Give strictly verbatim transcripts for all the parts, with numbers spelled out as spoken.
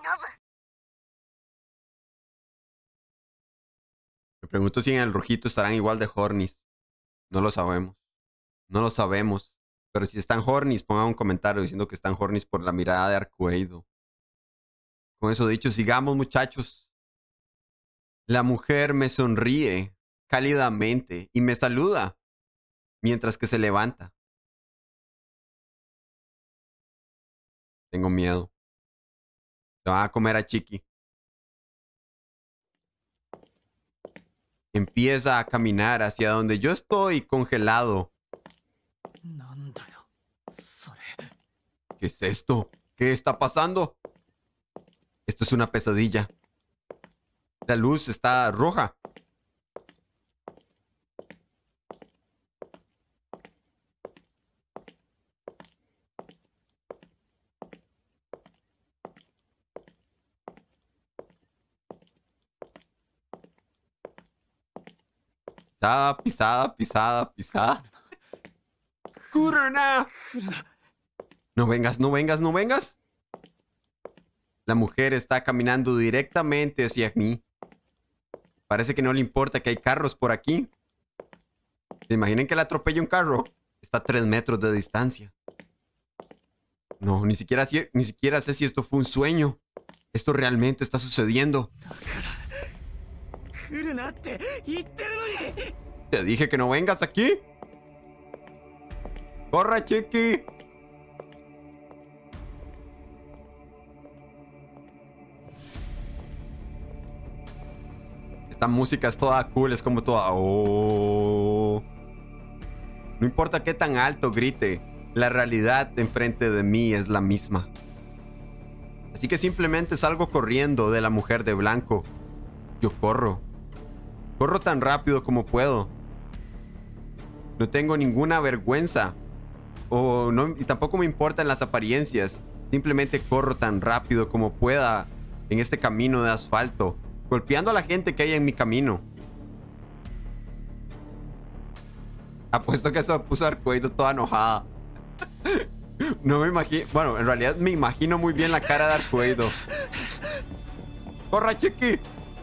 Me pregunto si en el rojito estarán igual de hornies. No lo sabemos. No lo sabemos. Pero si están hornies, pongan un comentario diciendo que están hornies por la mirada de Arcueido. Con eso dicho, sigamos, muchachos. La mujer me sonríe cálidamente y me saluda mientras que se levanta. Tengo miedo. Se van a comer a Chiqui. Empieza a caminar hacia donde yo estoy congelado. ¿Qué es esto? ¿Qué está pasando? Esto es una pesadilla. La luz está roja. Pisada, pisada, pisada, pisada. ¡Kuruna! No vengas, no vengas, no vengas. La mujer está caminando directamente hacia mí. Parece que no le importa que hay carros por aquí. ¿Se imaginan que le atropelle un carro? Está a tres metros de distancia. No, ni siquiera, ni siquiera sé si esto fue un sueño. Esto realmente está sucediendo. Te dije que no vengas aquí. ¡Corra, Chiqui! Esta música es toda cool, es como toda... Oh. No importa qué tan alto grite, la realidad enfrente de mí es la misma. Así que simplemente salgo corriendo de la mujer de blanco. Yo corro. Corro tan rápido como puedo. No tengo ninguna vergüenza. O no, y tampoco me importan las apariencias. Simplemente corro tan rápido como pueda en este camino de asfalto, golpeando a la gente que hay en mi camino. Apuesto que eso puso a Arcueido toda enojada. No me imagino... Bueno, en realidad me imagino muy bien la cara de Arcueido. ¡Corra, Chiqui!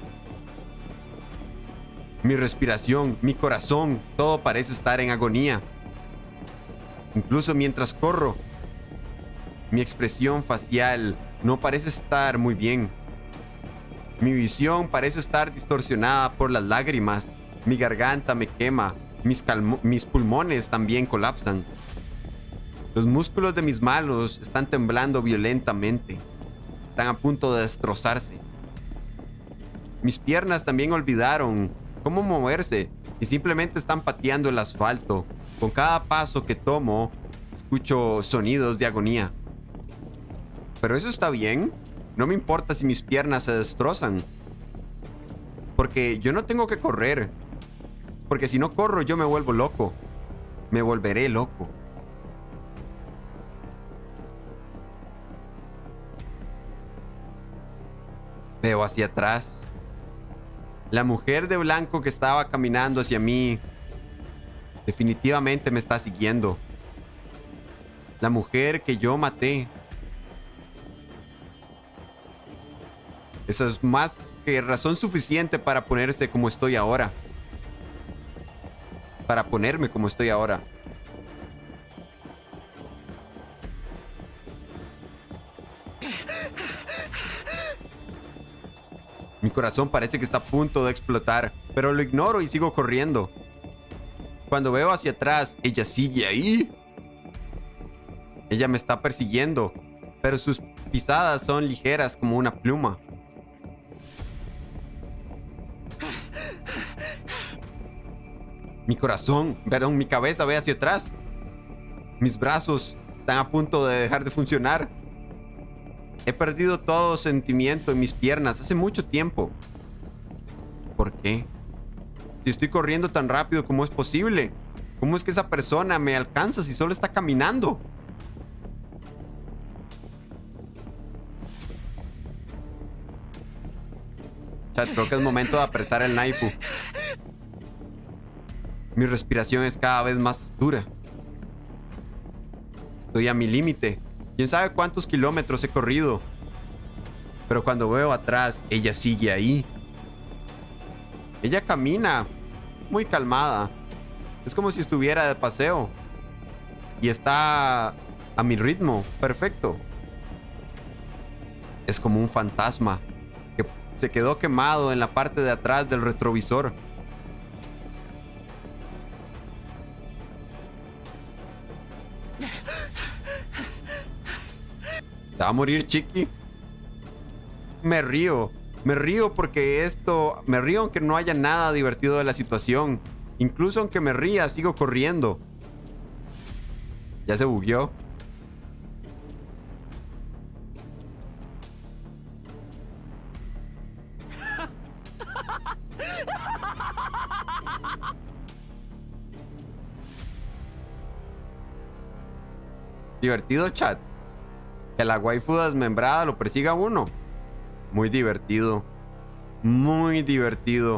Mi respiración, mi corazón, todo parece estar en agonía. Incluso mientras corro, mi expresión facial no parece estar muy bien. Mi visión parece estar distorsionada por las lágrimas. Mi garganta me quema. Mis, mis pulmones también colapsan. Los músculos de mis manos están temblando violentamente. Están a punto de destrozarse. Mis piernas también olvidaron cómo moverse y simplemente están pateando el asfalto. Con cada paso que tomo, escucho sonidos de agonía. Pero eso está bien. No me importa si mis piernas se destrozan. Porque yo no tengo que correr. Porque si no corro, yo me vuelvo loco. Me volveré loco. Veo hacia atrás. La mujer de blanco que estaba caminando hacia mí definitivamente me está siguiendo. La mujer que yo maté. Eso es más que razón suficiente para ponerse como estoy ahora. Para ponerme como estoy ahora. Mi corazón parece que está a punto de explotar, pero lo ignoro y sigo corriendo. Cuando veo hacia atrás, ella sigue ahí. Ella me está persiguiendo, pero sus pisadas son ligeras como una pluma. Mi corazón, perdón, mi cabeza ve hacia atrás. Mis brazos están a punto de dejar de funcionar. He perdido todo sentimiento en mis piernas hace mucho tiempo. ¿Por qué? Si estoy corriendo tan rápido, ¿cómo es posible? ¿Cómo es que esa persona me alcanza si solo está caminando? Chat, creo que es momento de apretar el naifu. Mi respiración es cada vez más dura. Estoy a mi límite. ¿Quién sabe cuántos kilómetros he corrido? Pero cuando veo atrás, ella sigue ahí. Ella camina muy calmada. Es como si estuviera de paseo. Y está a mi ritmo. Perfecto. Es como un fantasma que se quedó quemado en la parte de atrás del retrovisor. ¿Te va a morir, Chiqui? Me río. Me río porque esto... Me río aunque no haya nada divertido de la situación. Incluso aunque me ría, sigo corriendo. Ya se bugueó. Divertido, chat. Que la waifu desmembrada lo persiga a uno. Muy divertido. Muy divertido.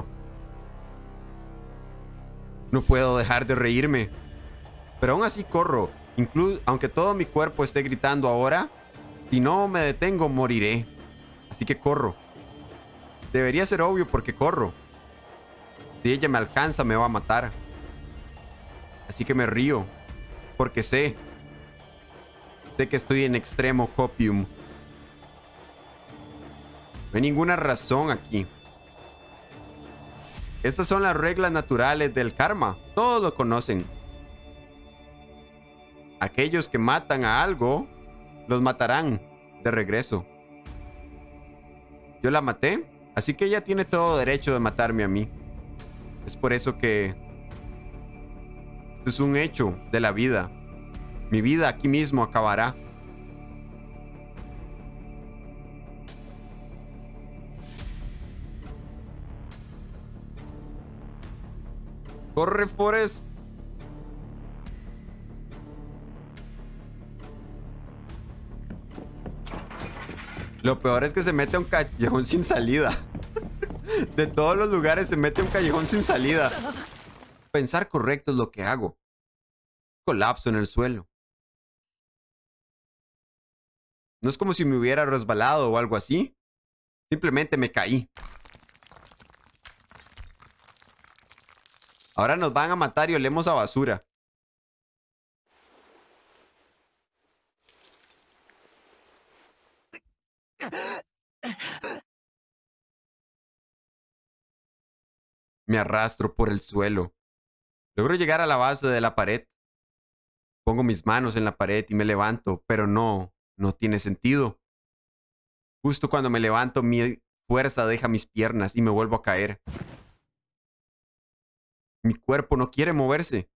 No puedo dejar de reírme. Pero aún así corro. Incluso aunque todo mi cuerpo esté gritando ahora, si no me detengo, moriré. Así que corro. Debería ser obvio porque corro. Si ella me alcanza, me va a matar. Así que me río. Porque sé. Sé que estoy en extremo copium. No hay ninguna razón aquí. Estas son las reglas naturales del karma. Todos lo conocen. Aquellos que matan a algo, los matarán de regreso. Yo la maté, así que ella tiene todo derecho de matarme a mí. Es por eso que... este es un hecho de la vida. Mi vida aquí mismo acabará. Corre, Forrest. Lo peor es que se mete a un callejón sin salida. De todos los lugares se mete a un callejón sin salida. Pensar correcto es lo que hago. Colapso en el suelo. No es como si me hubiera resbalado o algo así. Simplemente me caí. Ahora nos van a matar y olemos a basura. Me arrastro por el suelo. Logro llegar a la base de la pared. Pongo mis manos en la pared y me levanto, pero no, no tiene sentido. Justo cuando me levanto, mi fuerza deja mis piernas y me vuelvo a caer. Mi cuerpo no quiere moverse.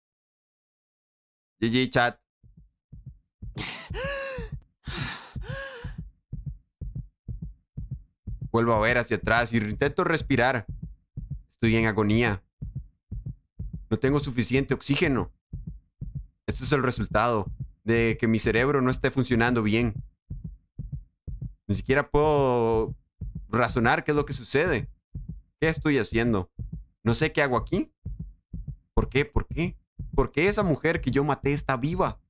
G G, chat. Vuelvo a ver hacia atrás y intento respirar. Estoy en agonía. No tengo suficiente oxígeno. Esto es el resultado de que mi cerebro no esté funcionando bien. Ni siquiera puedo razonar qué es lo que sucede. ¿Qué estoy haciendo? No sé qué hago aquí. ¿Por qué? ¿Por qué? ¿Por qué esa mujer que yo maté está viva?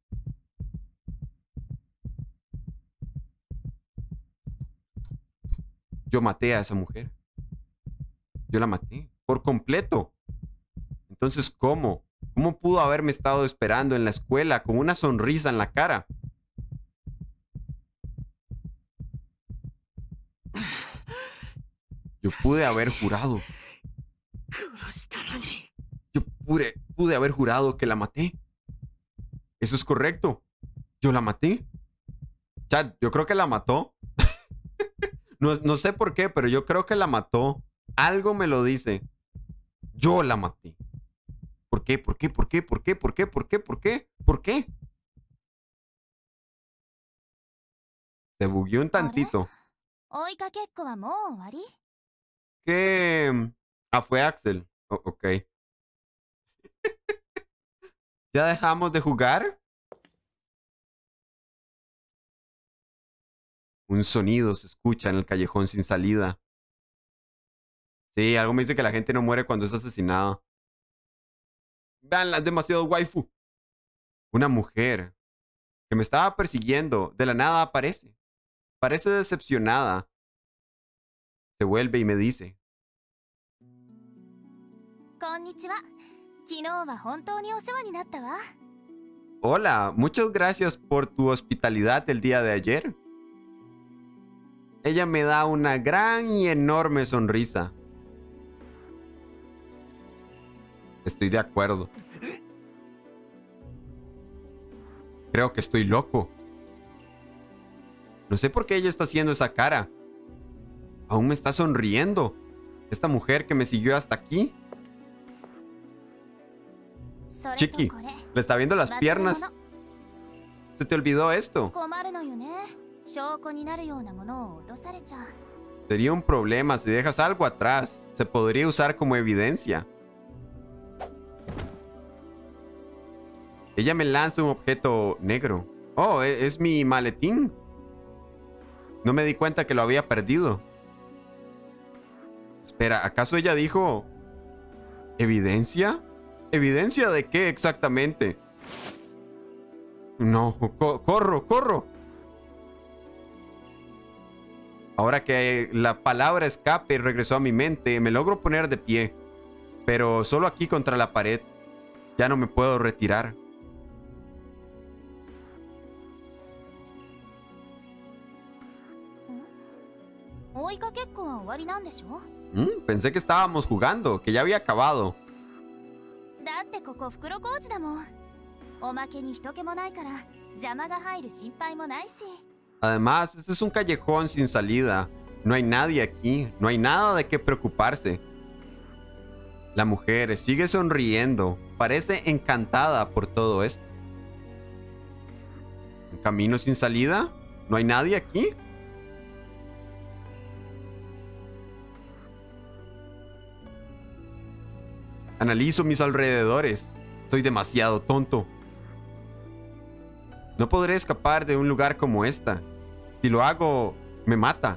Yo maté a esa mujer. Yo la maté. Por completo. Entonces, ¿cómo? ¿Cómo pudo haberme estado esperando en la escuela con una sonrisa en la cara? Yo pude haber jurado. Yo pude, pude haber jurado que la maté. Eso es correcto. Yo la maté. Chat, yo creo que la mató. no, no sé por qué, pero yo creo que la mató. Algo me lo dice. Yo la maté. ¿Por qué? ¿Por qué? ¿Por qué? ¿Por qué? ¿Por qué? ¿Por qué? ¿Por qué? ¿Por qué? Se bugueó un tantito. ¿Qué? Ah, fue Axel. Oh, ok. ¿Ya dejamos de jugar? Un sonido se escucha en el callejón sin salida. Sí, algo me dice que la gente no muere cuando es asesinada. Veanla, es demasiado waifu. Una mujer que me estaba persiguiendo de la nada aparece. Parece decepcionada Se vuelve y me dice: こんにちは。昨日は本当にお世話になったわ。 Hola, muchas gracias por tu hospitalidad el día de ayer. Ella me da una gran y enorme sonrisa. Estoy de acuerdo. Creo que estoy loco. No sé por qué ella está haciendo esa cara. Aún me está sonriendo. Esta mujer que me siguió hasta aquí. Chiqui, le está viendo las piernas. ¿Se te olvidó esto? Sería un problema si dejas algo atrás. Se podría usar como evidencia. Ella me lanza un objeto negro. Oh, es, es mi maletín. No me di cuenta que lo había perdido. Espera, ¿acaso ella dijo evidencia? ¿Evidencia de qué exactamente? No, co corro, corro. Ahora que la palabra escape regresó a mi mente, me logro poner de pie. Pero solo aquí contra la pared. Ya no me puedo retirar. Mm, pensé que estábamos jugando, que ya había acabado. Además, este es un callejón sin salida. No hay nadie aquí, no hay nada de qué preocuparse. La mujer sigue sonriendo, parece encantada por todo esto. ¿Un camino sin salida? ¿No hay nadie aquí? Analizo mis alrededores. Soy demasiado tonto. No podré escapar de un lugar como esta. Si lo hago, me mata.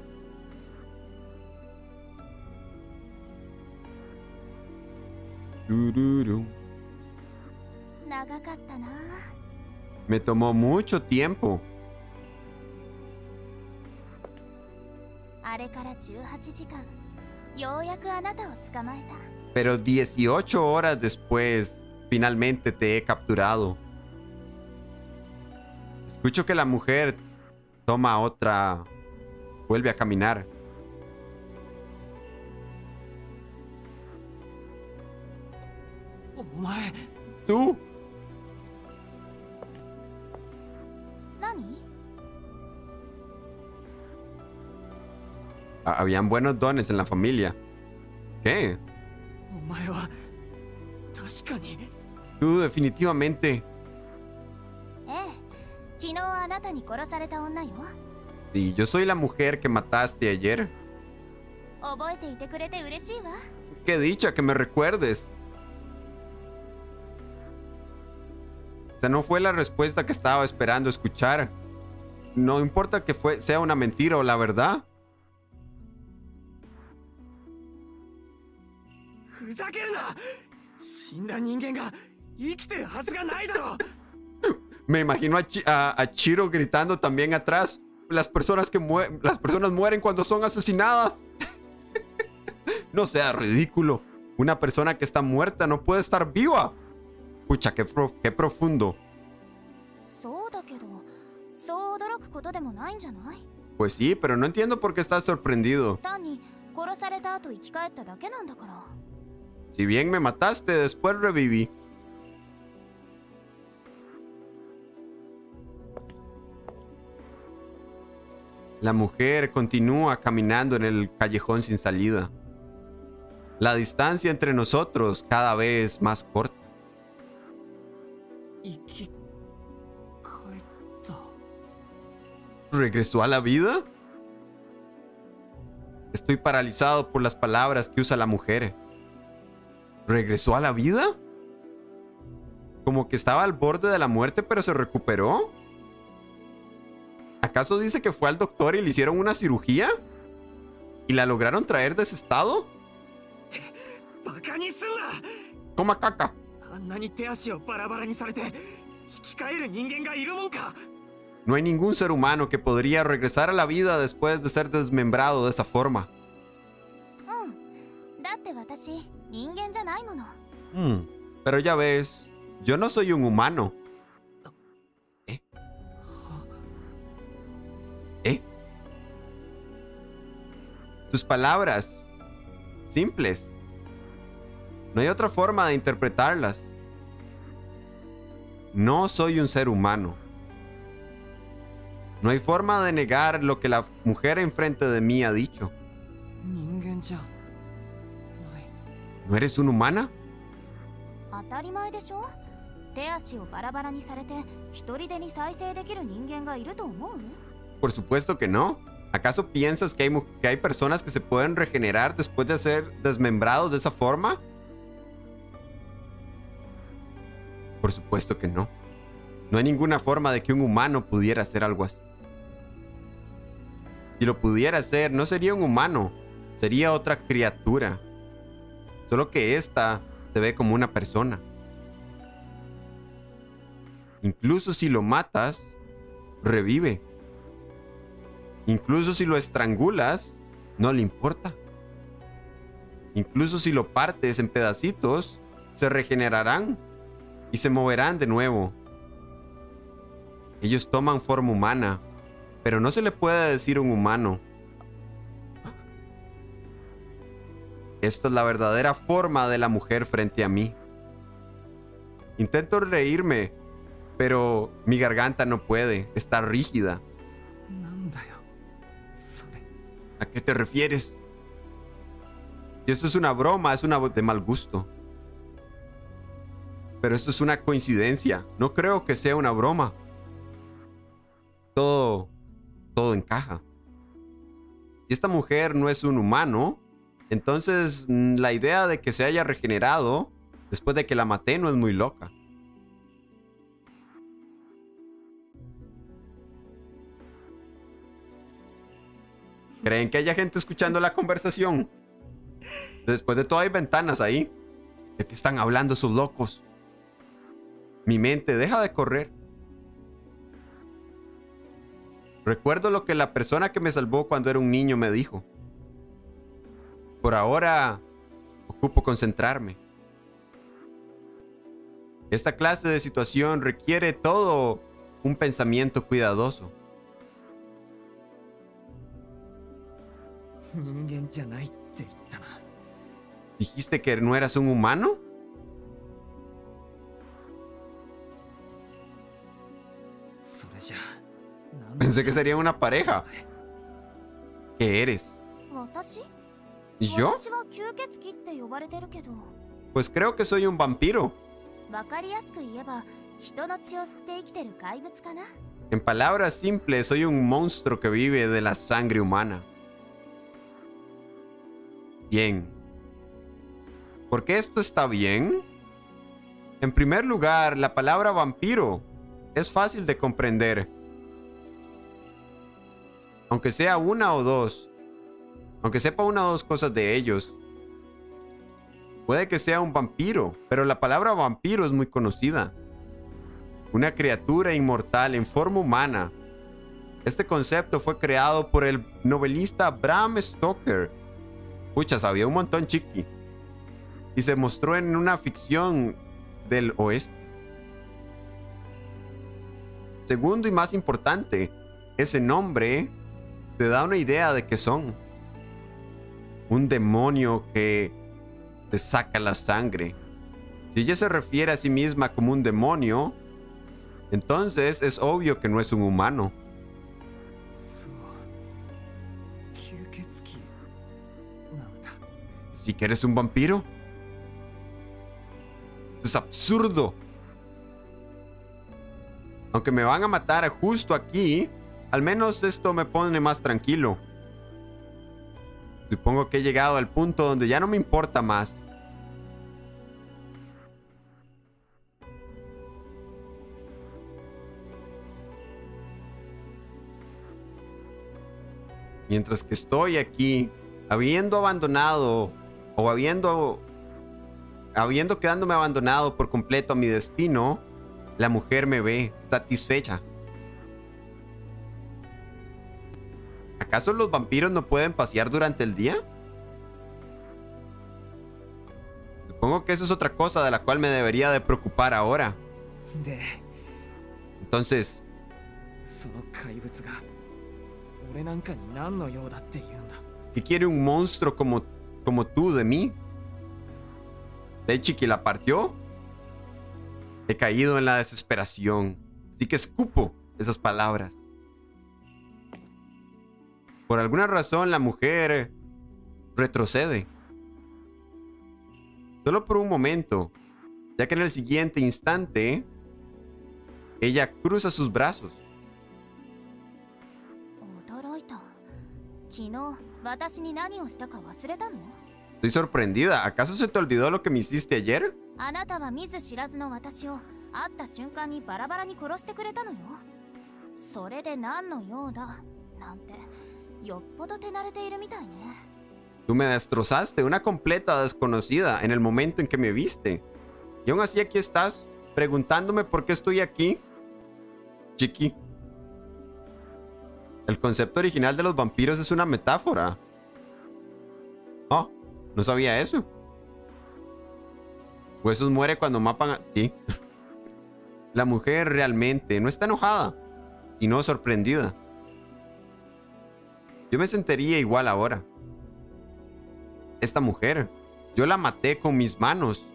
Me tomó mucho tiempo. Pero dieciocho horas después, finalmente te he capturado. Escucho que la mujer toma otra... Vuelve a caminar. ¿Tú? Ah, habían buenos dones en la familia. ¿Qué? Tú definitivamente. Sí, yo soy la mujer que mataste ayer. Qué dicha que me recuerdes. Esa no fue la respuesta que estaba esperando escuchar. No importa que fue, sea una mentira o la verdad. Me imagino a, Chi a, a Chiro gritando también atrás. Las personas que mueren, las personas mueren cuando son asesinadas. No sea ridículo. Una persona que está muerta no puede estar viva. Pucha, qué, pro qué profundo. Pues sí, pero no entiendo por qué estás sorprendido. Si bien me mataste, después reviví. La mujer continúa caminando en el callejón sin salida. La distancia entre nosotros cada vez más corta. ¿Regresó a la vida? Estoy paralizado por las palabras que usa la mujer. ¿Regresó a la vida? Como que estaba al borde de la muerte, pero se recuperó. ¿Acaso dice que fue al doctor y le hicieron una cirugía? ¿Y la lograron traer de ese estado? Toma caca. No hay ningún ser humano que podría regresar a la vida después de ser desmembrado de esa forma. って私人間じゃないもの。 Hmm, pero ya ves, yo no soy un humano. ¿Eh? ¿Eh? Tus palabras, simples. No hay otra forma de interpretarlas. No soy un ser humano. No hay forma de negar lo que la mujer enfrente de mí ha dicho. ¿No eres una humana? 当たり前でしょ。手足をバラバラにされて一人でに再生できる人間がいると思う？ Por supuesto que no. ¿Acaso piensas que hay, mu- que hay personas que se pueden regenerar después de ser desmembrados de esa forma? Por supuesto que no. No hay ninguna forma de que un humano pudiera hacer algo así. Si lo pudiera hacer, no sería un humano, sería otra criatura. Solo que esta se ve como una persona. Incluso si lo matas, revive. Incluso si lo estrangulas, no le importa. Incluso si lo partes en pedacitos, se regenerarán y se moverán de nuevo. Ellos toman forma humana, pero no se le puede decir un humano. Esta es la verdadera forma de la mujer frente a mí. Intento reírme, pero mi garganta no puede, está rígida. ¿A qué te refieres? Si esto es una broma, es una de mal gusto. Pero esto es una coincidencia. No creo que sea una broma. Todo, todo encaja. Si esta mujer no es un humano, entonces la idea de que se haya regenerado después de que la maté no es muy loca. ¿Creen que haya gente escuchando la conversación? Después de todo hay ventanas ahí. ¿De qué están hablando esos locos? Mi mente deja de correr. Recuerdo lo que la persona que me salvó cuando era un niño me dijo. Por ahora, ocupo concentrarme. Esta clase de situación requiere todo un pensamiento cuidadoso. ¿Dijiste que no eras un humano? Pensé que serían una pareja. ¿Qué eres? ¿Y yo? Pues creo que soy un vampiro. En palabras simples, soy un monstruo que vive de la sangre humana. Bien. ¿Por qué esto está bien? En primer lugar, la palabra vampiro es fácil de comprender. Aunque sea una o dos. Aunque sepa una o dos cosas de ellos. Puede que sea un vampiro, pero la palabra vampiro es muy conocida. Una criatura inmortal en forma humana. Este concepto fue creado por el novelista Bram Stoker. Puchas, había un montón, chiqui. Y se mostró en una ficción del oeste. Segundo y más importante, ese nombre te da una idea de qué son. Un demonio que te saca la sangre. Si ella se refiere a sí misma como un demonio, entonces es obvio que no es un humano. ¿Sí que eres un vampiro? Esto es absurdo. Aunque me van a matar justo aquí, al menos esto me pone más tranquilo. Supongo que he llegado al punto donde ya no me importa más. Mientras que estoy aquí, habiendo abandonado o habiendo habiendo quedándome abandonado por completo a mi destino, la mujer me ve satisfecha. ¿Acaso los vampiros no pueden pasear durante el día? Supongo que eso es otra cosa de la cual me debería de preocupar ahora. De Entonces, その怪物が俺なんかに何の用だって言うんだ。 ¿qué quiere un monstruo como, como tú de mí? ¿De Chiqui la partió? He caído en la desesperación, así que escupo esas palabras. Por alguna razón la mujer retrocede. Solo por un momento, ya que en el siguiente instante ella cruza sus brazos. 驚いた。昨日私に何をしたか忘れたの？ Estoy sorprendida. ¿Acaso se te olvidó lo que me hiciste ayer? あなたは見ず知らずの私を会った瞬間にバラバラに殺してくれたのよ。それで何の用だなんてよっぽど手慣れているみたいね。 Tú me destrozaste, una completa desconocida, en el momento en que me viste. Y aún así aquí estás, preguntándome por qué estoy aquí. Chiqui. El concepto original de los vampiros es una metáfora. Oh, no sabía eso. Huesos muere cuando mapan a... Sí. La mujer realmente no está enojada, sino sorprendida. Yo me sentiría igual ahora. Esta mujer, yo la maté con mis manos.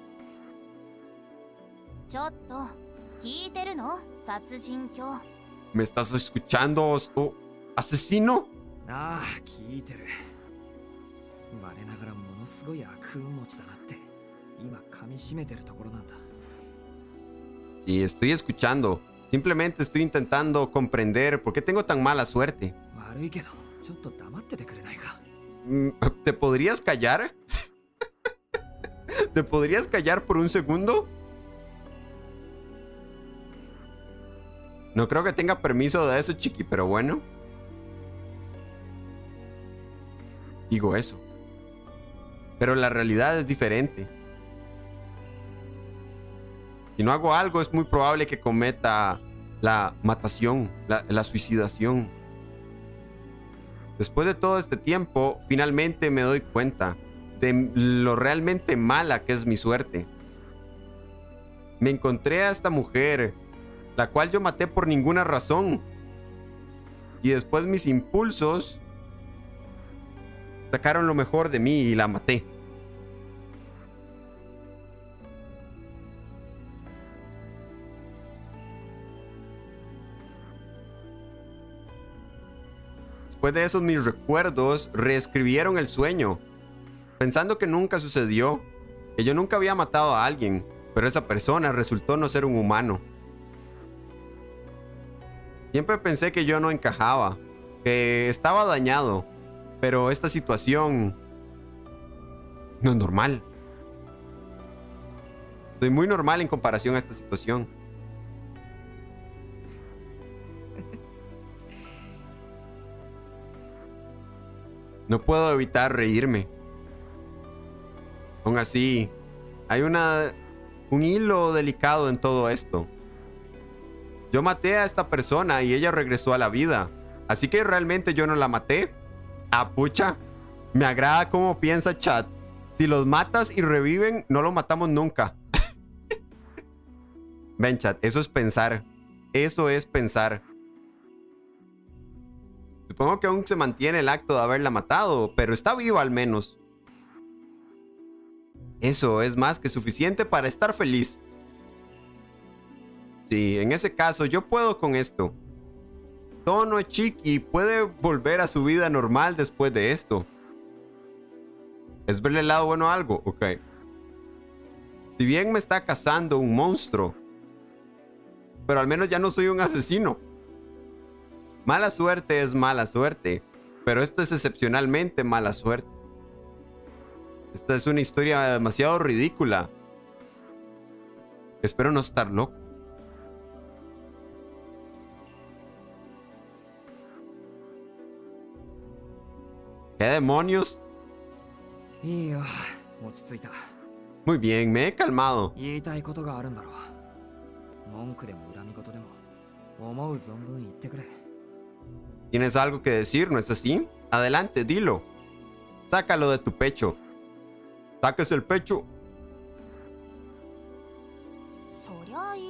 ちょっと聞いてるの？殺人狂。 ¿Me estás escuchando, oh, asesino? ああ、聞いてる。我ながらものすごい悪運持ちだなって今噛み締めてるところなんだ。 Sí, estoy escuchando. Simplemente estoy intentando comprender por qué tengo tan mala suerte. 悪いけど、ちょっと黙っててくれないか。 ¿Te podrías callar? ¿Te podrías callar por un segundo? No creo que tenga permiso de eso, Chiqui, pero bueno. Digo eso. Pero la realidad es diferente. Si no hago algo, es muy probable que cometa la matación, la, la suicidación. Después de todo este tiempo, finalmente me doy cuenta de lo realmente mala que es mi suerte. Me encontré a esta mujer, la cual yo maté por ninguna razón. Y después mis impulsos sacaron lo mejor de mí y la maté. Después de eso, mis recuerdos reescribieron el sueño, pensando que nunca sucedió, que yo nunca había matado a alguien, pero esa persona resultó no ser un humano. Siempre pensé que yo no encajaba, que estaba dañado, pero esta situación no es normal. Soy muy normal en comparación a esta situación. No puedo evitar reírme. Aún así, hay una, un hilo delicado en todo esto. Yo maté a esta persona y ella regresó a la vida. Así que realmente yo no la maté. Ah, pucha. Me agrada cómo piensa chat. Si los matas y reviven, no lo matamos nunca. Ven, chat, eso es pensar. Eso es pensar. Supongo que aún se mantiene el acto de haberla matado, pero está viva al menos. Eso es más que suficiente para estar feliz. Sí, en ese caso yo puedo con esto. Tono Chiqui puede volver a su vida normal después de esto. ¿Es verle el lado bueno a algo? Ok. Si bien me está cazando un monstruo, pero al menos ya no soy un asesino. Mala suerte es mala suerte, pero esto es excepcionalmente mala suerte. Esta es una historia demasiado ridícula. Espero no estar loco. ¿Qué demonios? いいよ、落ち着いた。 Muy bien, me he calmado. 言いたいことがあるんだろう。文句でも恨み事でも思う存分言ってくれ。 ¿Tienes algo que decir, no es así? Adelante, dilo. Sácalo de tu pecho. Sáquese el pecho.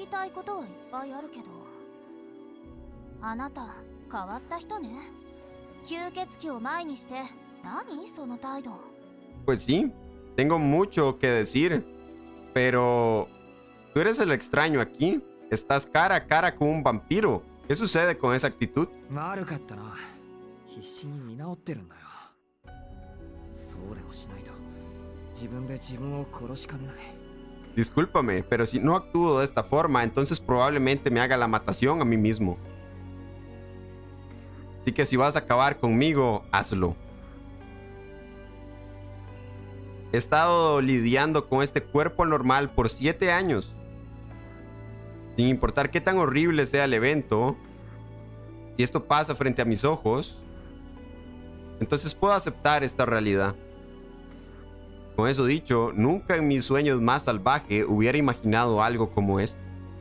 いたいことはいっぱいあるけど、あなた変わった人ね。吸血鬼を前にして何その態度。 Pues sí, tengo mucho que decir, pero tú eres el extraño aquí. Estás cara a cara con un vampiro. ¿Qué sucede con esa actitud? 悪かったな。必死に居直ってるんだよ。そうでもしないと自分で自分を殺しかねない。 Discúlpame, pero si no actúo de esta forma, entonces probablemente me haga la matación a mí mismo. Así que si vas a acabar conmigo, hazlo. He estado lidiando con este cuerpo anormal por siete años. Sin importar qué tan horrible sea el evento, si esto pasa frente a mis ojos, entonces puedo aceptar esta realidad. Con eso dicho, nunca en mis sueños más salvajes hubiera imaginado algo como esto.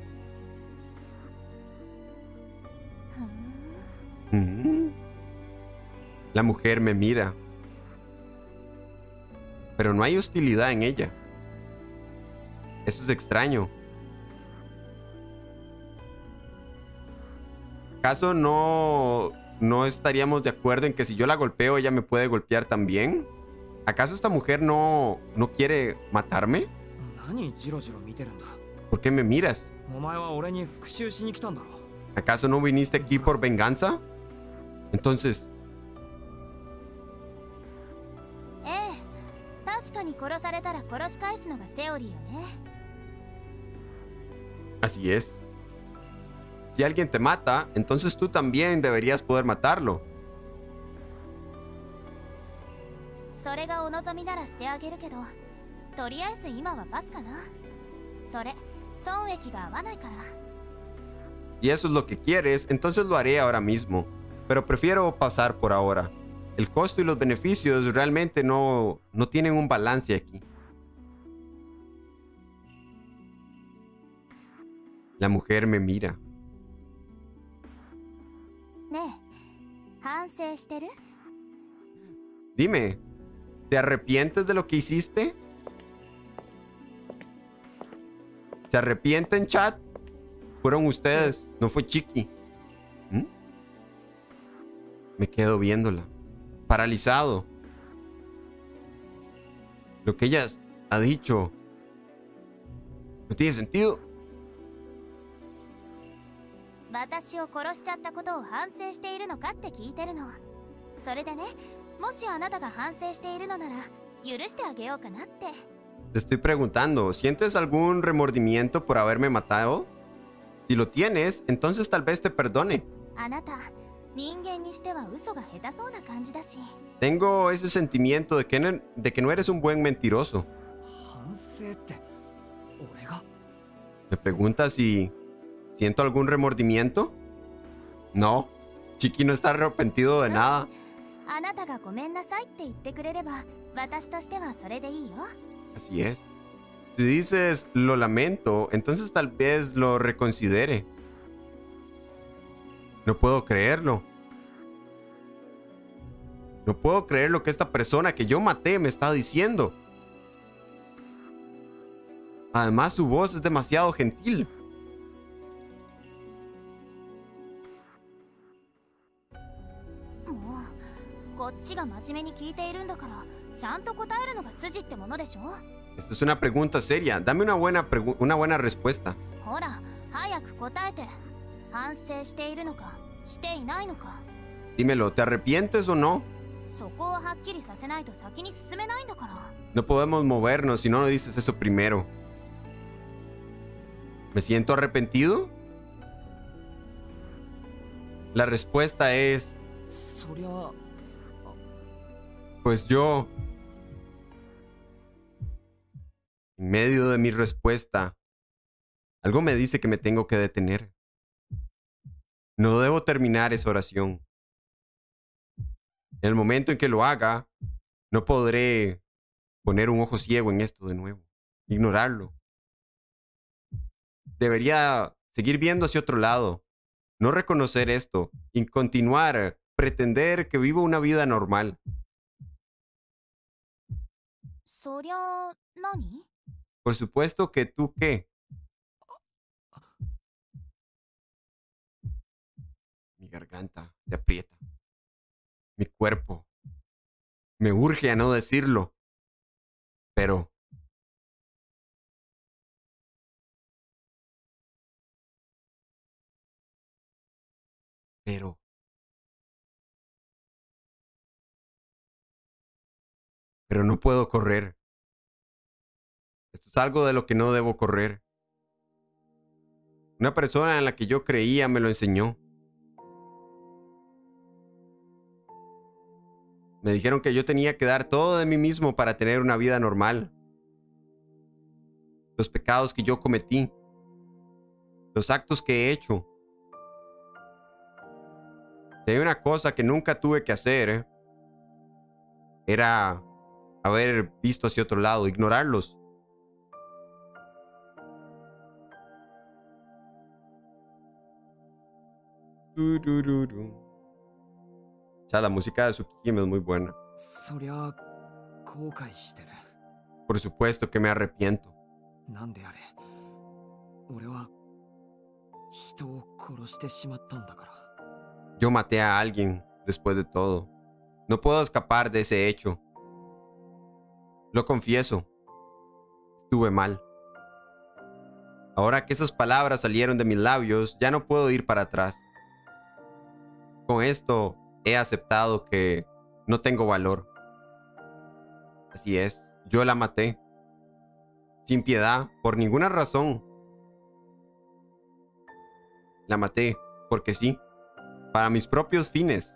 Mm. La mujer me mira, pero no hay hostilidad en ella. Esto es extraño. ¿Acaso no, no estaríamos de acuerdo en que si yo la golpeo, ella me puede golpear también? ¿Acaso esta mujer no, no quiere matarme? 何ジロジロ見てるんだ。 ¿Por qué me miras? お前は俺に復讐しに来たんだろ。 ¿Acaso no viniste aquí por venganza? Entonces, ええ、確かに殺されたら殺し返すのがセオリーよね。 así es. Si alguien te mata, entonces tú también deberías poder matarlo. それがお望みならしてあげるけど、とりあえず今はパスかな。それ損益が合わないから。 Si eso es lo que quieres, entonces lo haré ahora mismo. Pero prefiero pasar por ahora. El costo y los beneficios realmente no, no tienen un balance aquí. La mujer me mira. ねえ、反省してる？ Dime, ¿te arrepientes de lo que hiciste? ¿Se arrepienten, chat? Fueron ustedes, no fue Chiqui. ¿Mm? Me quedo viéndola, paralizado. Lo que ella ha dicho no tiene sentido. 私を殺しちゃったことを反省しているのかって聞いてるの。それでね、もしあなたが反省しているのなら許してあげようかなって。 Te estoy preguntando, ¿sientes algún remordimiento por haberme matado? Si lo tienes, entonces tal vez te perdone. あなた、人間にしては嘘が下手そうな感じだし。 Tengo ese sentimiento de que no, de que no eres un buen mentiroso. 反省って俺が？ Me pregunta si siento algún remordimiento. No, Chiqui no está arrepentido de nada. あなたがごめんなさいって言ってくれれば、私としてはそれでいいよ。 Así es. Si dices lo lamento, entonces tal vez lo reconsidere. No puedo creerlo. No puedo creer lo que esta persona que yo maté me está diciendo. Además, su voz es demasiado gentil. もう、こっちが真面目に聞いているんだから、ちゃんと答えるのが筋ってものでしょ。 Esta es una pregunta seria. Dame una buena, pregu- una buena respuesta. ほら、早く答えて。反省しているのか、していないのか。 Dímelo, ¿te arrepientes o no? そこをはっきりさせないと先に進めないんだから。 No podemos movernos si no nos dices eso primero. ¿Me siento arrepentido? La respuesta es... そりゃ Pues yo... En medio de mi respuesta, algo me dice que me tengo que detener. No debo terminar esa oración. En el momento en que lo haga, no podré poner un ojo ciego en esto de nuevo. Ignorarlo. Debería seguir viendo hacia otro lado. No reconocer esto y continuar, pretender que vivo una vida normal. そりゃ、何？ Por supuesto que tú qué. garganta se aprieta. Mi cuerpo me urge a no decirlo. Pero... Pero... Pero no puedo correr. Esto es algo de lo que no debo correr. Una persona en la que yo creía me lo enseñó. Me dijeron que yo tenía que dar todo de mí mismo para tener una vida normal. Los pecados que yo cometí. Los actos que he hecho. Si hay una cosa que nunca tuve que hacer, ¿eh? Era haber visto hacia otro lado, ignorarlos. O sea, la música de Tsukihime es muy buena. Por supuesto que me arrepiento. Yo maté a alguien después de todo. No puedo escapar de ese hecho. Lo confieso. Estuve mal. Ahora que esas palabras salieron de mis labios, ya no puedo ir para atrás. Con esto he aceptado que no tengo valor. Así es, yo la maté. Sin piedad, por ninguna razón. La maté porque sí, para mis propios fines.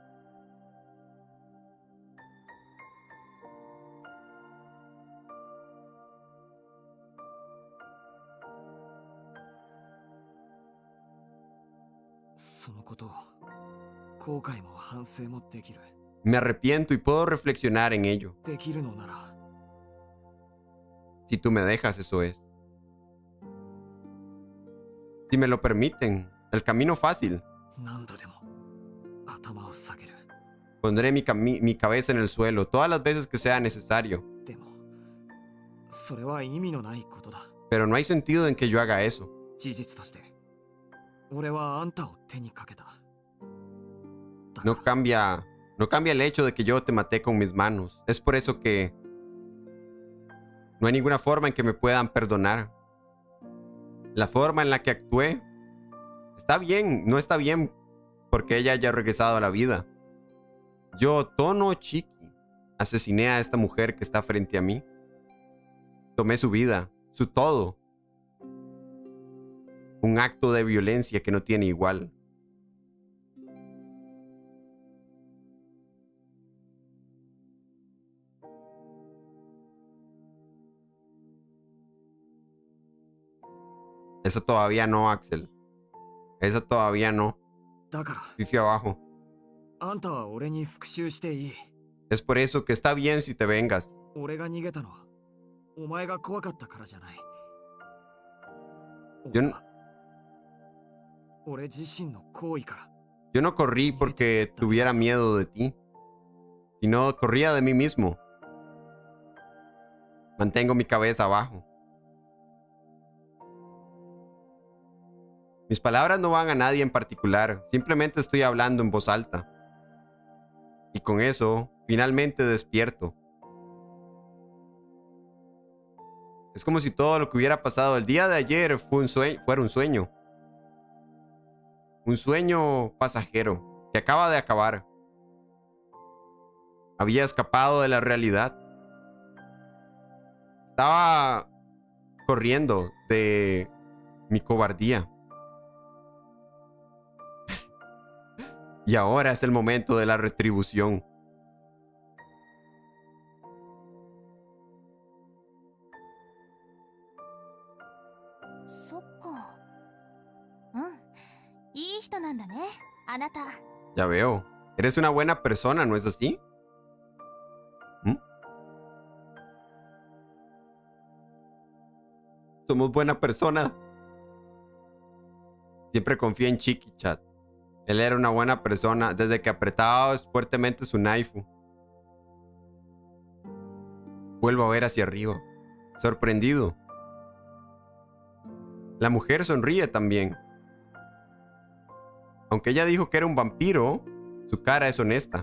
Me arrepiento y puedo reflexionar en ello. Si tú me dejas, eso es. Si me lo permiten, el camino fácil. Pondré mi, mi cabeza en el suelo todas las veces que sea necesario. Pero no hay sentido en que yo haga eso. No cambia, no cambia el hecho de que yo te maté con mis manos. Es por eso que no hay ninguna forma en que me puedan perdonar. La forma en la que actué está bien, no está bien porque ella haya regresado a la vida. Yo, Tono Chiki, asesiné a esta mujer que está frente a mí. Tomé su vida, su todo. Un acto de violencia que no tiene igual. Esa todavía no, Axel. Esa todavía no. Fifi abajo. Es por eso que está bien si te vengas. Yo no, yo no corrí porque tuviera miedo de ti, sino corría de mí mismo. Mantengo mi cabeza abajo. Mis palabras no van a nadie en particular, simplemente estoy hablando en voz alta. Y con eso, finalmente despierto. Es como si todo lo que hubiera pasado el día de ayer fue un sueño, fuera un sueño. Un sueño pasajero que acaba de acabar. Había escapado de la realidad. Estaba corriendo de mi cobardía. Y ahora es el momento de la retribución. Ya veo. Eres una buena persona, ¿no es así? ¿Mm? Somos buena persona. Siempre confía en Chiki, chat. Él era una buena persona desde que apretaba fuertemente su naifu. Vuelvo a ver hacia arriba, sorprendido. La mujer sonríe también. Aunque ella dijo que era un vampiro, su cara es honesta.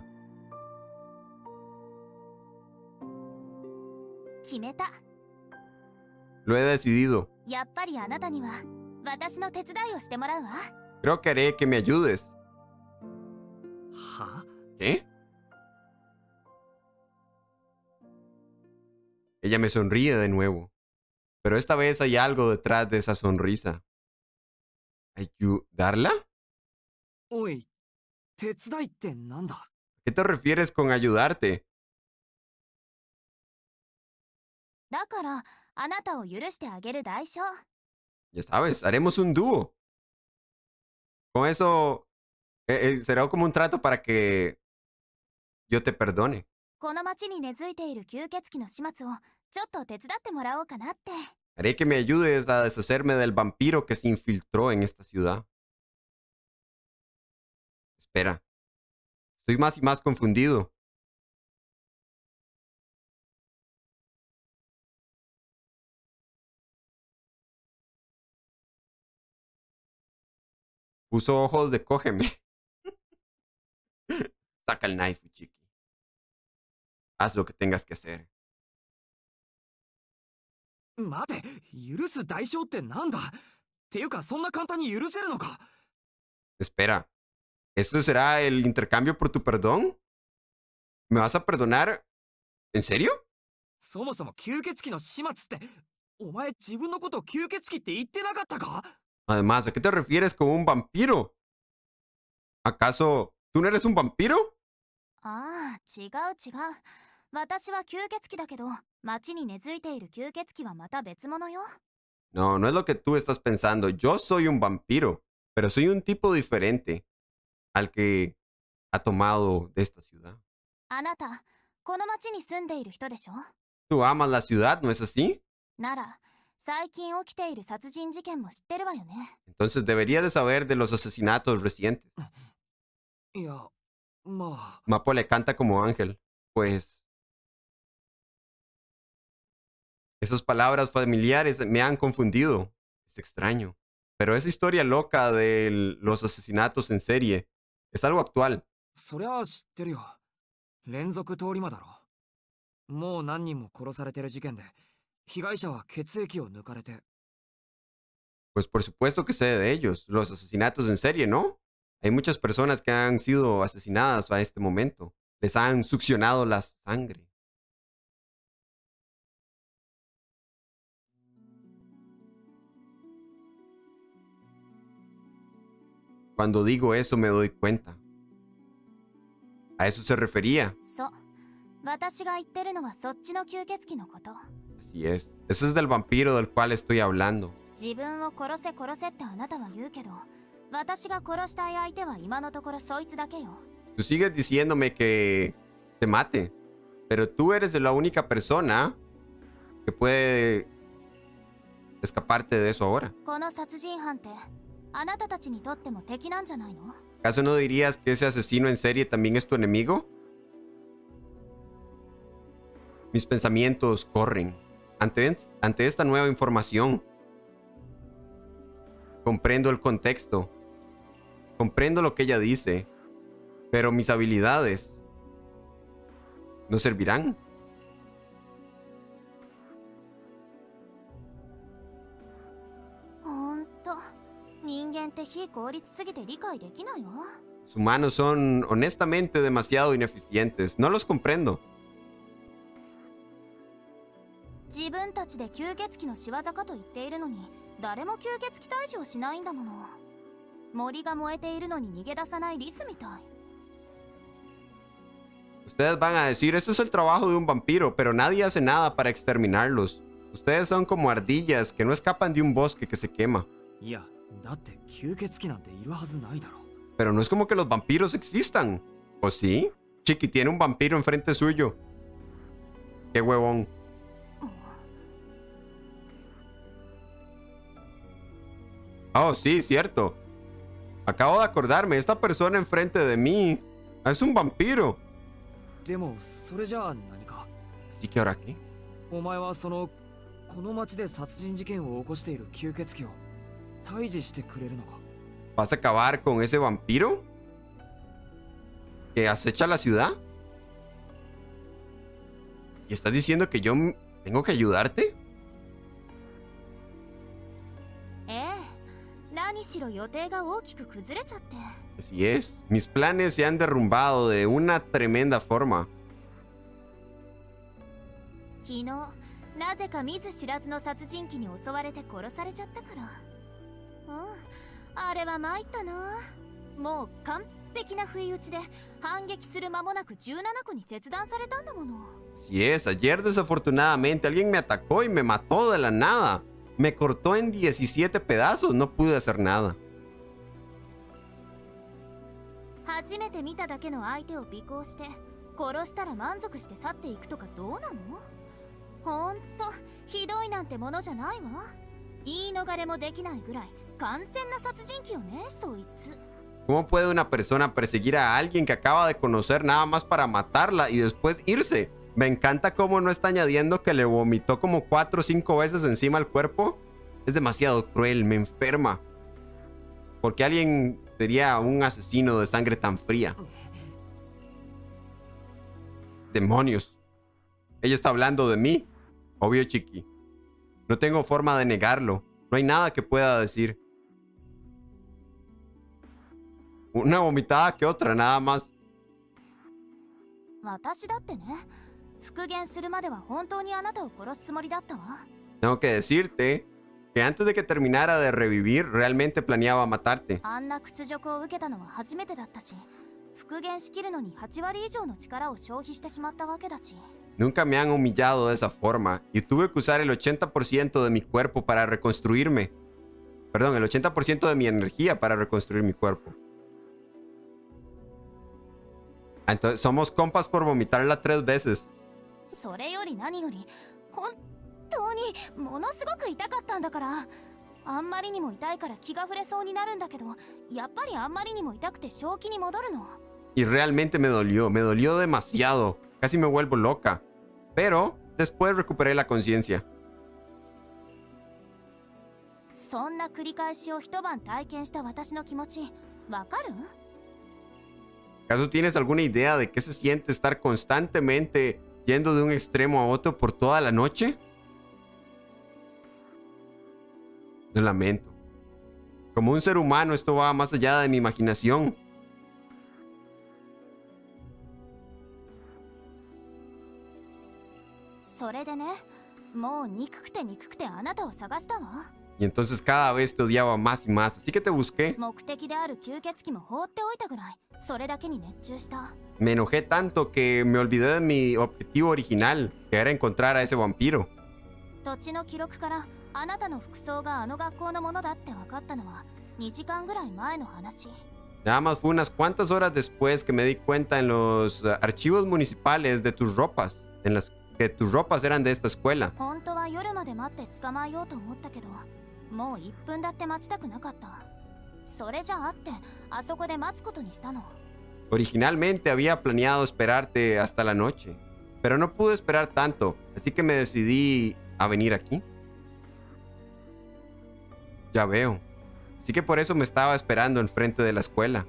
決めた。 Lo he decidido. やっぱりあなたには私の手伝いをしてもらうわ。 Creo que haré que me ayudes. は？ ¿Qué? Ella me sonríe de nuevo. Pero esta vez hay algo detrás de esa sonrisa. ¿Ayudarla? おい、手伝いってなんだ？ ¿A qué te refieres con ayudarte? だからあなたを許してあげる代償。 Ya sabes, haremos un dúo. Con eso eh, eh, será como un trato para que yo te perdone. この町に根付いている吸血鬼の始末をちょっと手伝ってもらおうかなって。 Haré que me ayudes a deshacerme del vampiro que se infiltró en esta ciudad. Espera. Estoy más y más confundido. Puso ojos de cógeme. Saca el knife, chiqui. Haz lo que tengas que hacer. 待て、許す代償ってなんだ？っていうか、そんな簡単に許せるのか？ Espera. ¿Esto será el intercambio por tu perdón? ¿Me vas a perdonar? ¿En serio? そもそも吸血鬼の始末って、お前自分のことを吸血鬼って言ってなかったか？ Además, ¿a qué te refieres con un vampiro? ¿Acaso tú no eres un vampiro? ああ、違う違う。私は吸血鬼だけど、町に根付いている吸血鬼はまた別物よ。 No, no es lo que tú estás pensando. Yo soy un vampiro, pero soy un tipo diferente al que ha tomado de esta ciudad. あなた、この町に住んでいる人でしょ？ Tú amas la ciudad, ¿no es así? なら、最近起きている殺人事件も知ってるわよね。 Entonces debería de saber de los asesinatos recientes. いや、まあ。 Mapo le canta como ángel. Pues esas palabras familiares me han confundido. Es extraño. Pero esa historia loca de los asesinatos en serie es algo actual. そりゃあ知ってるよ。連続通り魔だろ。もう何人も殺されてる事件で、被害者は血液を抜かれて。 Pues por supuesto que sé de ellos. Los asesinatos en serie, ¿no? Hay muchas personas que han sido asesinadas a este momento. Les han succionado la sangre. Cuando digo eso me doy cuenta. A eso se refería. そう。私が言ってるのはそっちの吸血鬼のこと。 Así es. Ese es del vampiro del cual estoy hablando. 自分を殺せ殺せってあなたは言うけど、私が殺したい相手は今のところそいつだけよ。 Tú sigues diciéndome que te mate, pero tú eres la única persona que puede escaparte de eso ahora. この殺人犯ってあなたたちにとっても敵なんじゃないの？ ¿Acaso no dirías que ese asesino en serie también es tu enemigo? Mis pensamientos corren ante, ante esta nueva información. Comprendo el contexto. Comprendo lo que ella dice. Pero mis habilidades no servirán. ほんと、人間って非効率すぎて理解できないわ。 Los humanos son honestamente demasiado ineficientes. No los comprendo. 自分たちで吸血鬼の仕業かと言っているのに、誰も吸血鬼退治をしないんだもの。森が燃えているのに逃げ出さないリスみたい。 Ustedes van a decir, esto es el trabajo de un vampiro, pero nadie hace nada para exterminarlos. Ustedes son como ardillas que no escapan de un bosque que se quema. いや、だって吸血鬼なんているはずないだろ。 Pero no es como que los vampiros existan. ¿O sí? Chiqui tiene un vampiro enfrente suyo. Qué huevón. Oh, sí, cierto. Acabo de acordarme, esta persona enfrente de mí es un vampiro. でも、それじゃあ何か。 ¿Sí que ahora qué? お前はその、この町で殺人事件を起こしている吸血鬼を退治してくれるのか？ ¿Vas a acabar con ese vampiro que acecha la ciudad? ¿Y estás diciendo que yo tengo que ayudarte? ええ、何しろ予定が大きく崩れちゃって。 Así es, mis planes se han derrumbado de una tremenda forma. 昨日なぜか見ず知らずの殺人鬼に襲われて殺されちゃったから。うん、あれは参ったな。もう完璧な不意打ちで反撃する間もなくじゅうななこに切断されたんだもの。 Así es, ayer desafortunadamente alguien me atacó y me mató de la nada. Me cortó en diecisiete pedazos, no pude hacer nada. 初めて見ただけの相手を尾行して殺したら満足して去っていくとかどうなの？ほんとひどいなんてものじゃないわ。言い逃れもできないぐらい完全な殺人鬼よね、そいつ。 ¿Cómo puede una persona perseguir a alguien que acaba de conocer nada más para matarla y después irse? Me encanta cómo no está añadiendo que le vomitó como cuatro o cinco veces encima al cuerpo. Es demasiado cruel, me enferma. ¿Por qué alguien sería un asesino de sangre tan fría? Demonios. Ella está hablando de mí. Obvio, chiqui. No tengo forma de negarlo. No hay nada que pueda decir. Una vomitada que otra, nada más. 私だってね、復元するまでは本当にあなたを殺すつもりだったわ。 Tengo que decirte que antes de que terminara de revivir, realmente planeaba matarte. あんな屈辱を受けたのは初めてだったし、復元しきるのにはち割以上の力を消費してしまったわけだし。 Nunca me han humillado de esa forma y tuve que usar el ochenta por ciento de mi cuerpo para reconstruirme. Perdón, el ochenta por ciento de mi energía para reconstruir mi cuerpo. Entonces, somos compas por vomitarla tres veces. それより何より本当にものすごく痛かったんだから。あんまりにも痛いから気が触れそうになるんだけど、やっぱりあんまりにも痛くて正気に戻るの。 Y realmente me dolió, me dolió demasiado. Casi me vuelvo loca. Pero después recuperé la conciencia. そんな繰り返しを一晩体験した私の気持ち、わかる？ ¿Acaso tienes alguna idea de qué se siente estar constantemente yendo de un extremo a otro por toda la noche? Lo lamento. Como un ser humano, esto va más allá de mi imaginación. それでね、もう憎くて憎くてあなたを探したわ。 Y entonces cada vez te odiaba más y más, así que te busqué. 目的である吸血鬼も放っておいたぐらい、それだけに熱中した。 Me enojé tanto que me olvidé de mi objetivo original, que era encontrar a ese vampiro. 土地の記録からあなたの服装があの学校のものだって分かったのはにじかんぐらい前の話。 Nada más fue unas cuantas horas después que me di cuenta en los uh, archivos municipales de tus ropas, en las que tus ropas eran de esta escuela. 本当は夜まで待って捕まえようと思ったけど、もういっぷんだって待ちたくなかった。それじゃあってあそこで待つことにしたの。 Originalmente había planeado esperarte hasta la noche, pero no pude esperar tanto, así que me decidí a venir aquí. Ya veo. Así que por eso me estaba esperando enfrente de la escuela.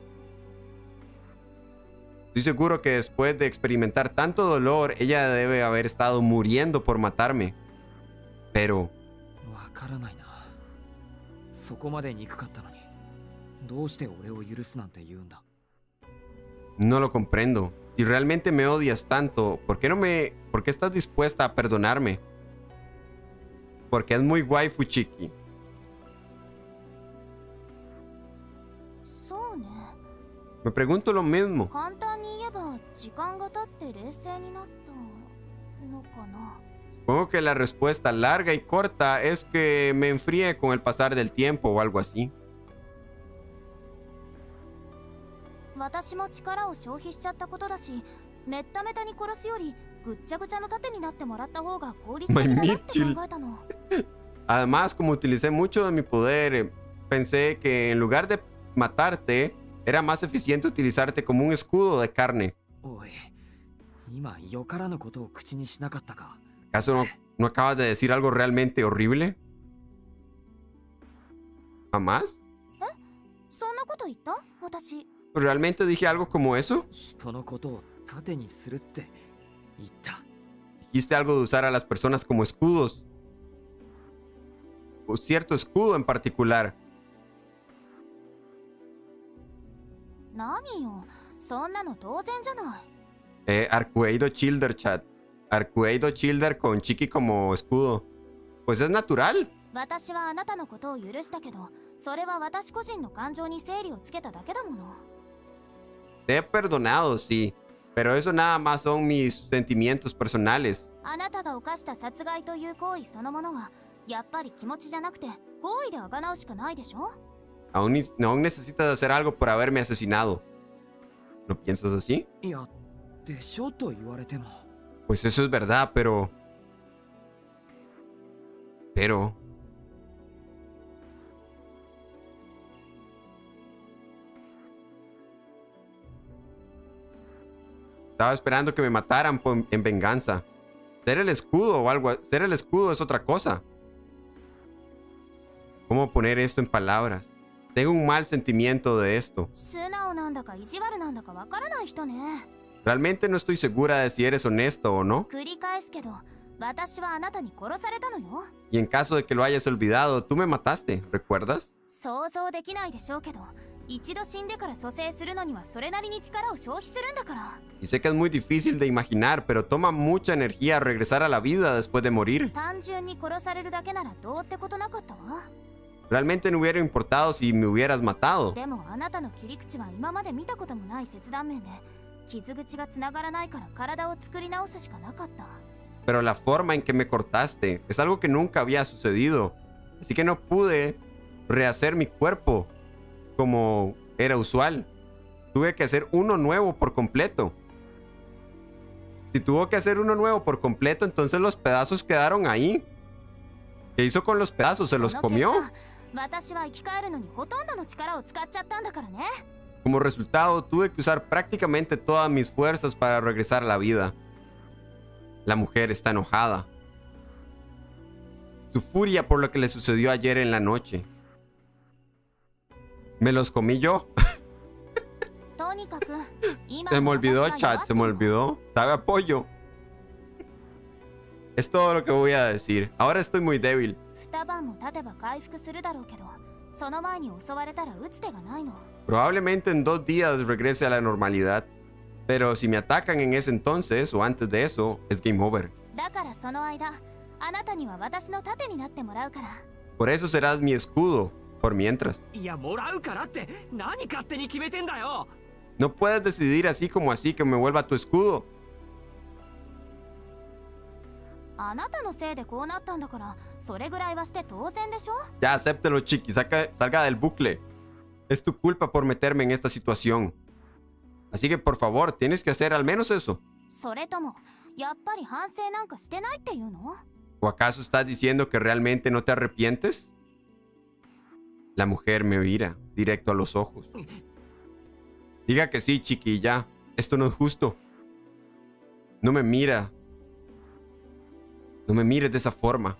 Estoy seguro que después de experimentar tanto dolor, ella debe haber estado muriendo por matarme. Pero... わからないな。そこまで憎かったのに、どうして俺を許すなんて言うんだ。 No lo comprendo. Si realmente me odias tanto, ¿por qué no me... ¿por qué estás dispuesta a perdonarme? Porque es muy waifu chiqui. そうね。 Me pregunto lo mismo. 簡単に言えば時間が経って冷静になったのかな。 Supongo que la respuesta larga y corta es que me enfríe con el pasar del tiempo o algo así. 私も力を消費しちゃったことだし、めっためたに殺すよりぐっちゃぐちゃの盾になってもらった方が効率的だなって考えたの。 Además, como utilicé mucho de mi poder, pensé que en lugar de matarte, era más eficiente utilizarte como un escudo de carne. おい、今よからぬことを口にしなかったか。 ¿Acaso no, no acabas de decir algo realmente horrible? ¿Jamás? そんなこと言った私。 ¿Realmente dije algo como eso? 人のことを盾にするって言った。 Dijiste algo de usar a las personas como escudos. O cierto escudo en particular. 何よ、そんなの当然じゃない。 Eh, Arcueido Childer, chat. Arcueido Childer con Chiqui como escudo. Pues es natural. 私はあなたのことを許したけど、それは私個人の感情に整理をつけただけだもの。 Te he perdonado, sí. Pero eso nada más son mis sentimientos personales. あなたが犯した殺害という行為そのものはやっぱり気持ちじゃなくて行為であがなうしかないでしょ。 Aún, ni- aún necesitas hacer algo por haberme asesinado. ¿No piensas así? いや、でしょと言われても。 Pues eso es verdad, pero... Pero... Estaba esperando que me mataran por- en venganza. Ser el escudo o algo... Ser el escudo es otra cosa. ¿Cómo poner esto en palabras? Tengo un mal sentimiento de esto. 素直なんだか意地悪なんだかわからない人ね。 Realmente no estoy segura de si eres honesto o no. 繰り返すけど、私はあなたに殺されたのよ。 Y en caso de que lo hayas olvidado, tú me mataste, ¿recuerdas? 想像できないでしょうけど、一度死んでから蘇生するのにはそれなりに力を消費するんだから。 Y sé que es muy difícil de imaginar, pero toma mucha energía regresar a la vida después de morir. 単純に殺されるだけならどうってことなかったわ。 Realmente no hubiera importado si me hubieras matado. でもあなたの切り口は今まで見たこともない切断面で、傷口がつながらないから体を作り直すしかなかった。 Pero la forma en que me cortaste es algo que nunca había sucedido. Así que no pude rehacer mi cuerpo como era usual. Tuve que hacer uno nuevo por completo. Si tuvo que hacer uno nuevo por completo, entonces los pedazos quedaron ahí. ¿Qué hizo con los pedazos? ¿Se los その結果、 comió? 私は生き返るのにほとんどの力を使っちゃったんだからね。 Como resultado, tuve que usar prácticamente todas mis fuerzas para regresar a la vida. La mujer está enojada. Su furia por lo que le sucedió ayer en la noche. ¿Me los comí yo? とにかく今 Se me の olvidó, 私は chat, se me 弱ってるの。 olvidó. Sabe a pollo. Es todo lo que voy a decir. Ahora estoy muy débil. 二晩も経てば回復するだろうけど、その前に襲われたら打つ手がないの。 Probablemente en dos días regrese a la normalidad. Pero si me atacan en ese entonces o antes de eso, es game over. だからその間、あなたには私の盾になってもらうから。 Por eso serás mi escudo, por mientras. いや、もらうからって何勝手に決めてんだよ。 No puedes decidir así como así que me vuelva tu escudo. あなたのせいでこうなったんだから、それぐらいはして当然でしょ。 Ya acéptelo, chiqui, saca, salga del bucle. Es tu culpa por meterme en esta situación. Así que por favor, tienes que hacer al menos eso. それとも、やっぱり反省なんかしてないっていうの？ ¿O acaso estás diciendo que realmente no te arrepientes? La mujer me mira directo a los ojos. Diga que sí, chiqui, ya. Esto no es justo. No me mira. No me mires de esa forma.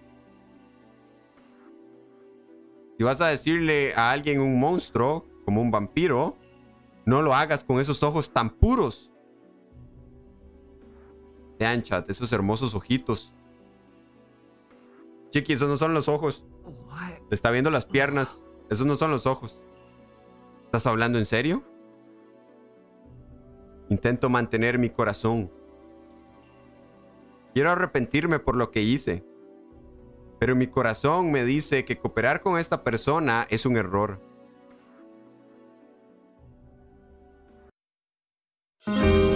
Si vas a decirle a alguien un monstruo, como un vampiro, no lo hagas con esos ojos tan puros. Vean, chat, esos hermosos ojitos. Chiqui, esos no son los ojos. お前、 Te está viendo las piernas. Esos no son los ojos. ¿Estás hablando en serio? Intento mantener mi corazón. Quiero arrepentirme por lo que hice. Pero mi corazón me dice que cooperar con esta persona es un error.